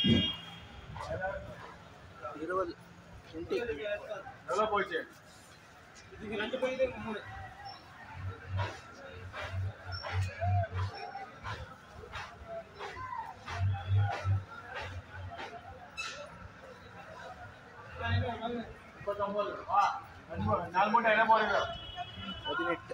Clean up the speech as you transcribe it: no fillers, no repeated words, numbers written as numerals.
20 20 எவ்வளோ போச்சு? இதுக்கு 2 போயிட்டு 3. வா 4 மூட்டை என்ன போடுங்க? 18